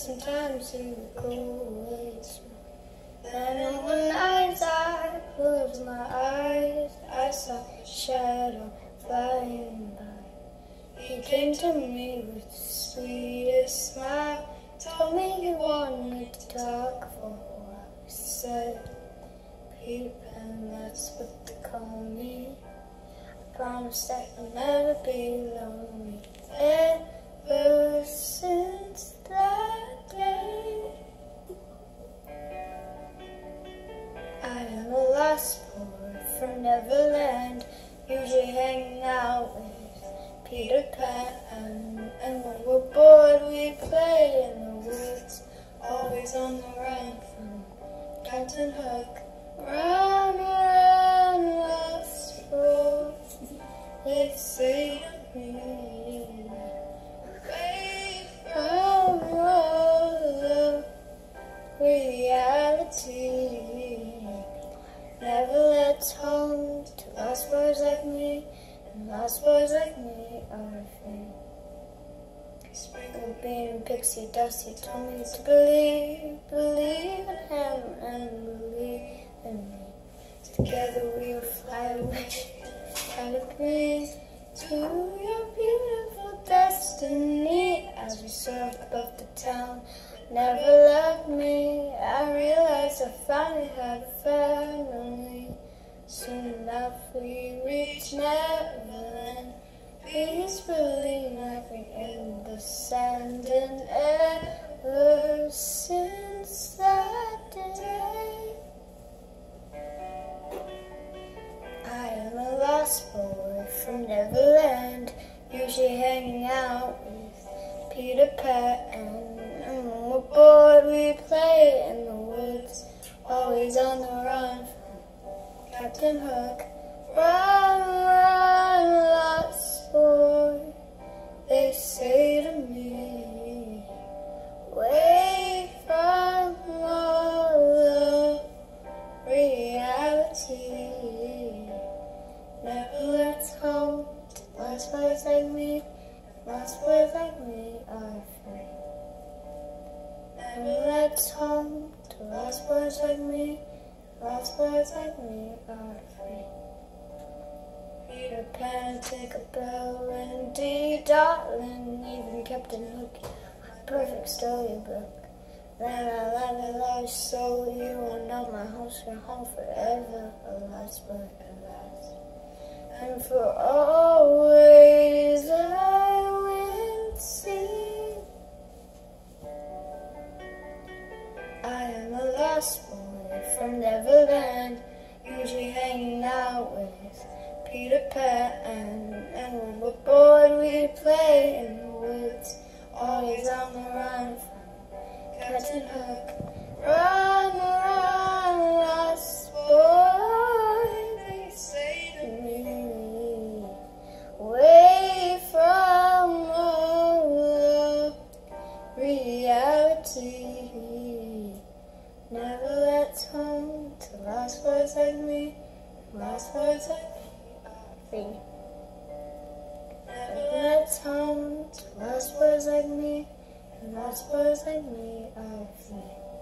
sometimes you go away too. And when I closed my eyes, I saw a shadow flying by. He came to me with the sweetest smile, told me he wanted to talk for a while. He said, Peter Pan, that's what they call me. I promise that you'll never be lonely. Ever since that day, I am a lost boy from Neverland, usually hanging out with Peter Pan. And when we're bored, we play in the woods, always on the run from Captain Hook. Run, run, lost boy, they say to me, away from all the reality. Neverland's home to lost boys like me, and lost boys like me are free. Sprinkle Bean, Pixie Dust, he told me to believe in him and believe in me. Together we'll fly away, try to breathe to your beautiful destiny. As we soared above the town, never left me. I realized I finally had a family. Soon enough we reached Neverland, peacefully napping in the sand. And ever since that day, I am a lost boy from Neverland, usually hanging out with Peter Pan. And when we're bored, we play in the woods, always on the run from Captain Hook. Run, run, lost boy, they say to me, away from all the reality. Neverland's home to lost boys like me, lost boys like me are free. Neverland's home to lost boys like me, lost boys like me are free. Peter Pan, Tinkerbell, and Dee, darling, even Captain Hook, a perfect storybook. La la la la la, so you will know my home's your home forever, a lost boy at last. And for always I will sing. I am a lost boy from Neverland, usually hanging out with Peter Pan. And when we're bored, we play in the woods, always on the run from Captain Hook. Run, run, lost boy, they say to me, away from all the reality. Neverland's home to lost boys like me, lost boys like me are free. Neverland's home to lost boys like me, and lost boys like me are free.